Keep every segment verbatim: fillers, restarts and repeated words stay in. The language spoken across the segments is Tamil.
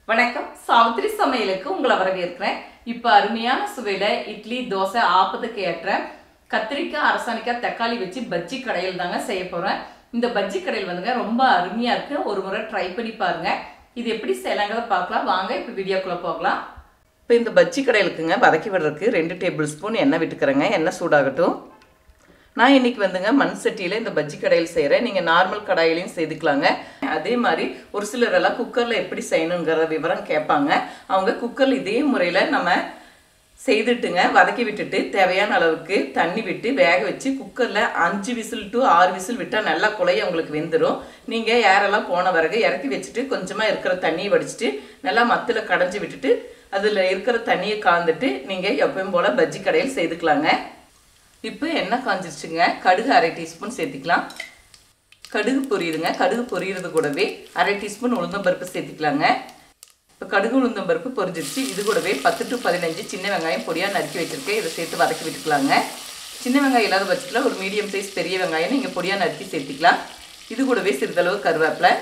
வணக்கம் சாவித்ரி சமையலுக்கு உங்களை வரவேற்கிறேன். இப்போ அருமையான சுவையில இட்லி தோசை ஆப்பத்துக்கு ஏற்ற கத்திரிக்காய் அரசாணிக்காய் தக்காளி வச்சு பஜ்ஜி கடையில் தாங்க செய்ய போறேன். இந்த பஜ்ஜி கடையில் வந்துங்க ரொம்ப அருமையா இருக்கு. ஒரு முறை ட்ரை பண்ணி பாருங்க. இது எப்படி செய்யலாங்கிறத பார்க்கலாம் வாங்க. இப்போ வீடியோக்குள்ள போகலாம். இப்போ இந்த பஜ்ஜி கடையிலுக்குங்க வதக்கி விடுறதுக்கு ரெண்டு டேபிள் ஸ்பூன் எண்ணெய் விட்டுக்கிறேங்க. எண்ணெய் சூடாகட்டும். நான் இன்னைக்கு வந்துங்க மண் சட்டியில் இந்த பஜ்ஜி கடையில் செய்கிறேன். நீங்கள் நார்மல் கடாயிலையும் செய்துக்கலாங்க. அதே மாதிரி ஒரு சிலரெல்லாம் குக்கரில் எப்படி செய்யணுங்கிற விவரம் கேட்பாங்க. அவங்க குக்கரில் இதே முறையில் நம்ம செய்துட்டுங்க வதக்கி விட்டுட்டு தேவையான அளவுக்கு தண்ணி விட்டு வேக வச்சு குக்கரில் அஞ்சு விசில் டு ஆறு விசில் விட்டால் நல்லா குழைய உங்களுக்கு வெந்துடும். நீங்கள் ஏரெல்லாம் போன பிறகு இறக்கி வச்சுட்டு கொஞ்சமாக இருக்கிற தண்ணியை வடிச்சிட்டு நல்லா மத்தில் கடைஞ்சி விட்டுட்டு அதில் இருக்கிற தண்ணியை காந்துட்டு நீங்கள் எப்பவும் போல் பஜ்ஜி கடையில் செய்துக்கலாங்க. இப்போ எண்ணெய் காஞ்சிருச்சுங்க. கடுகு அரை டீஸ்பூன் சேர்த்திக்கலாம். கடுகு பொரியுதுங்க. கடுகு பொரியுறது கூடவே அரை டீஸ்பூன் உளுந்தம்பருப்பு சேர்த்திக்கலாங்க. இப்போ கடுகு உளுந்தம்பருப்பு பொரிஞ்சிருச்சு. இது கூடவே பத்து டு பதினஞ்சு சின்ன வெங்காயம் பொடியாக நறுக்கி வச்சுருக்கேன். இதை சேர்த்து வதக்கி விட்டுக்கலாங்க. சின்ன வெங்காயம் இல்லாத பட்சத்தில் ஒரு மீடியம் சைஸ் பெரிய வெங்காயம் நீங்கள் பொடியாக நறுக்கி சேர்த்திக்கலாம். இது கூடவே சிறிதளவு கருவேப்பிலை.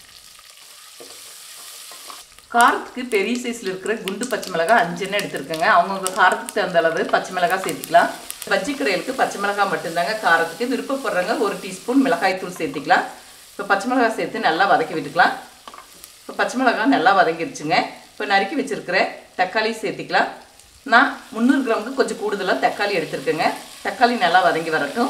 காரத்துக்கு பெரிய சைஸில் இருக்கிற குண்டு பச்சை மிளகாய் அஞ்சுன்னு எடுத்துருக்கேங்க. அவங்கவுங்க காரத்துக்கு தகுந்த அளவு பச்சை மிளகாய் சேர்த்திக்கலாம். பஜ்ஜி கடையிலுக்கு பச்சை மிளகாய் மட்டும்தாங்க காரத்துக்கு. விருப்பப்படுறவங்க ஒரு டீஸ்பூன் மிளகாய் தூள் சேர்த்திக்கலாம். இப்போ பச்சை மிளகாய் சேர்த்து நல்லா வதக்கி விட்டுக்கலாம். இப்போ பச்சை மிளகாய் நல்லா வதங்கிருச்சுங்க. இப்போ நறுக்கி வச்சுருக்கிற தக்காளி சேர்த்திக்கலாம். நான் முந்நூறு கிராமுக்கு கொஞ்சம் கூடுதலாக தக்காளி எடுத்துருக்கேங்க. தக்காளி நல்லா வதங்கி வரட்டும்.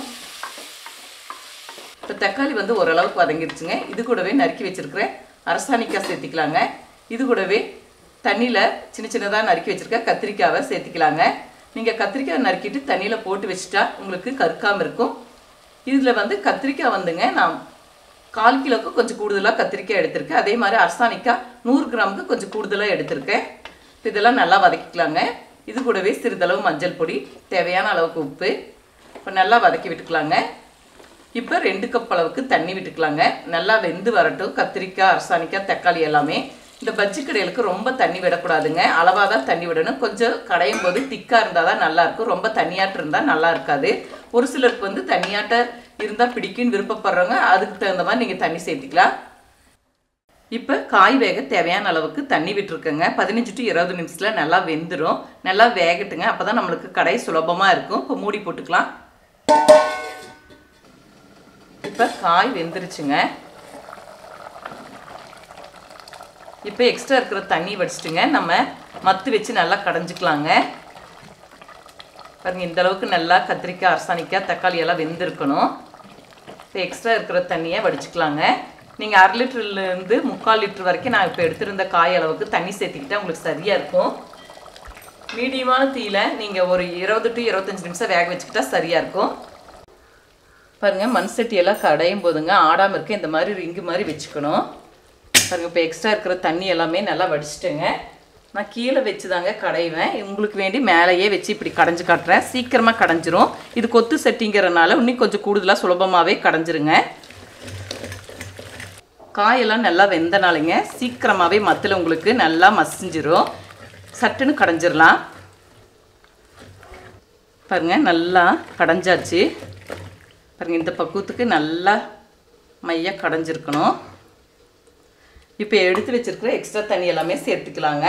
இப்போ தக்காளி வந்து ஓரளவுக்கு வதங்கிருச்சுங்க. இது கூடவே நறுக்கி வச்சுருக்கிற அரசாணிக்காய் சேர்த்திக்கலாங்க. இது கூடவே தண்ணியில் சின்ன சின்னதாக நறுக்கி வச்சுருக்க கத்திரிக்காவை சேர்த்திக்கலாங்க. நீங்கள் கத்திரிக்காய் நறுக்கிட்டு தண்ணியில் போட்டு வச்சுட்டா உங்களுக்கு கருக்காமல் இருக்கும். இதில் வந்து கத்திரிக்காய் வந்துங்க நான் கால் கிலோவுக்கு கொஞ்சம் கூடுதலாக கத்திரிக்காய் எடுத்திருக்கேன். அதே மாதிரி அரசாணிக்காய் நூறு கிராமுக்கு கொஞ்சம் கூடுதலாக எடுத்திருக்கேன். இதெல்லாம் நல்லா வதக்கிக்கலாங்க. இது கூடவே சிறிதளவு மஞ்சள் பொடி, தேவையான அளவுக்கு உப்பு. இப்போ நல்லா வதக்கி விட்டுக்கலாங்க. இப்போ ரெண்டு கப் அளவுக்கு தண்ணி விட்டுக்கலாங்க. நல்லா வெந்து வரட்டும். கத்திரிக்காய் அரசாணிக்காய் தக்காளி எல்லாமே. இந்த பஜ்ஜி கடையிலுக்கு ரொம்ப தண்ணி விடக்கூடாதுங்க. அளவாக தான் தண்ணி விடணும். கொஞ்சம் கடையும் போது திக்காக இருந்தால் தான் நல்லாயிருக்கும். ரொம்ப தண்ணியாட்டு இருந்தால் நல்லா இருக்காது. ஒரு சிலருக்கு வந்து தண்ணியாட்ட இருந்தால் பிடிக்குன்னு விருப்பப்படுறவங்க அதுக்கு தகுந்த மாதிரி நீங்கள் தண்ணி சேர்த்திக்கலாம். இப்போ காய் வேக தேவையான அளவுக்கு தண்ணி விட்டுருக்கேங்க. பதினஞ்சு டு இருபது நிமிஷத்தில் நல்லா வெந்துடும். நல்லா வேகட்டுங்க. அப்போ தான் நம்மளுக்கு கடை சுலபமாக இருக்கும். இப்போ மூடி போட்டுக்கலாம். இப்போ காய் வெந்துருச்சுங்க. இப்போ எக்ஸ்ட்ரா இருக்கிற தண்ணி வடிச்சிட்டுங்க நம்ம மத்து வச்சு நல்லா கடைஞ்சிக்கலாங்க. பாருங்கள் இந்தளவுக்கு நல்லா கத்திரிக்காய் அரசாணிக்காய் தக்காளி எல்லாம் வெந்திருக்கணும். இப்போ எக்ஸ்ட்ரா இருக்கிற தண்ணியை வடிச்சிக்கலாங்க. நீங்கள் அரை லிட்டர்லேருந்து முக்கால் லிட்டர் வரைக்கும் நான் இப்போ எடுத்துருந்த காய் அளவுக்கு தண்ணி சேர்த்துக்கிட்டால் உங்களுக்கு சரியாக இருக்கும். மீடியமான தீயில் நீங்கள் ஒரு இருபது டு இருபத்தஞ்சி நிமிஷம் வேக வச்சுக்கிட்டா சரியாக இருக்கும். பாருங்கள் மண் சட்டியெல்லாம் கடையும் போதுங்க ஆடாமல் இருக்க இந்த மாதிரி ரிங்கு மாதிரி வச்சுக்கணும். பாருங்கள் இப்போ எக்ஸ்ட்ரா இருக்கிற தண்ணி எல்லாமே நல்லா வடிச்சிட்டேங்க. நான் கீழே வச்சு தாங்க கடைவேன். உங்களுக்கு வேண்டி மேலேயே வச்சு இப்படி கடைஞ்சி காட்டுறேன். சீக்கிரமாக கடைஞ்சிரும். இது கொத்து சட்டிங்கிறனால இன்னும் கொஞ்சம் கூடுதலாக சுலபமாகவே கடைஞ்சிருங்க. காயெல்லாம் நல்லா வெந்தனாலுங்க சீக்கிரமாகவே மத்தில் உங்களுக்கு நல்லா மசிஞ்சிரும். சட்டுன்னு கடைஞ்சிடலாம். பாருங்கள் நல்லா கடைஞ்சாச்சு. பாருங்கள் இந்த பக்குவத்துக்கு நல்லா மையாக கடைஞ்சிருக்கணும். இப்போ எடுத்து வச்சிருக்கிற எக்ஸ்ட்ரா தண்ணி எல்லாமே சேர்த்துக்கலாங்க.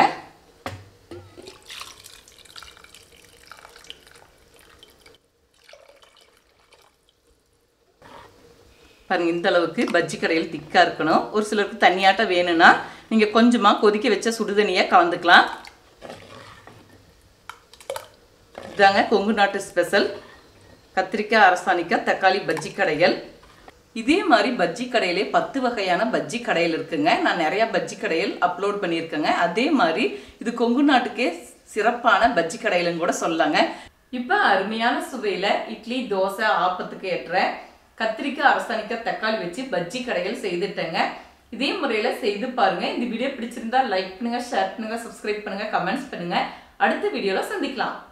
பாருங்கள் இந்த அளவுக்கு பஜ்ஜி கடையில் திக்காக இருக்கணும். ஒரு சிலருக்கு தண்ணியாட்ட வேணும்னா நீங்கள் கொஞ்சமாக கொதிக்க வச்ச சுடுதண்ணியை கலந்துக்கலாம். இதாங்க கொங்கு நாட்டு ஸ்பெஷல் கத்திரிக்காய் அரசாணிக்காய் தக்காளி பஜ்ஜி கடைகள். இதே மாதிரி பஜ்ஜி கடையிலே பத்து வகையான பஜ்ஜி கடையில் இருக்குங்க. நான் நிறையா பஜ்ஜி கடையில் அப்லோட் பண்ணியிருக்கேங்க. அதே மாதிரி இது கொங்கு நாட்டுக்கே சிறப்பான பஜ்ஜி கடையிலும் கூட சொல்லாங்க. இப்போ அருமையான சுவையில் இட்லி தோசை ஆப்பத்துக்கு ஏற்ற கத்திரிக்காய் அரசாணிக்காய் தக்காளி வச்சு பஜ்ஜி கடைகள் செய்துட்டேங்க. இதே முறையில் செய்து பாருங்கள். இந்த வீடியோ பிடிச்சிருந்தா லைக் பண்ணுங்கள், ஷேர் பண்ணுங்கள், சப்ஸ்கிரைப் பண்ணுங்கள், கமெண்ட்ஸ் பண்ணுங்கள். அடுத்த வீடியோவில் சந்திக்கலாம்.